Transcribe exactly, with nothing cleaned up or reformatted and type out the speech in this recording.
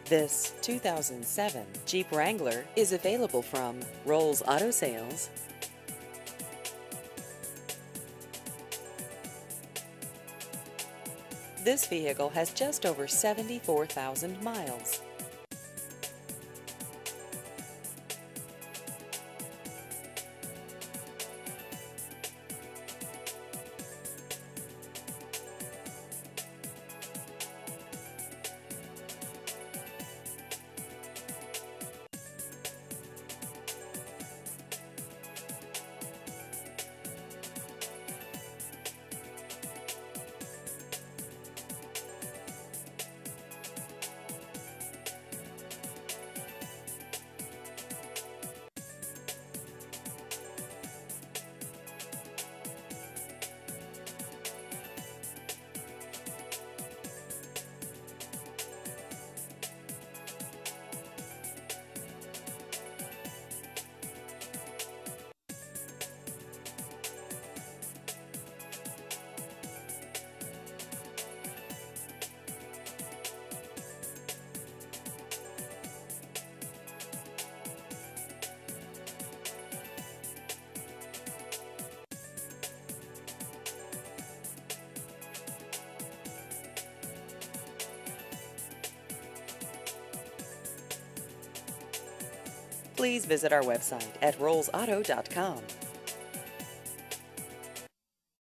This two thousand seven Jeep Wrangler is available from Rolls Auto Sales. This vehicle has just over seventy-four thousand miles. Please visit our website at rolls auto dot com.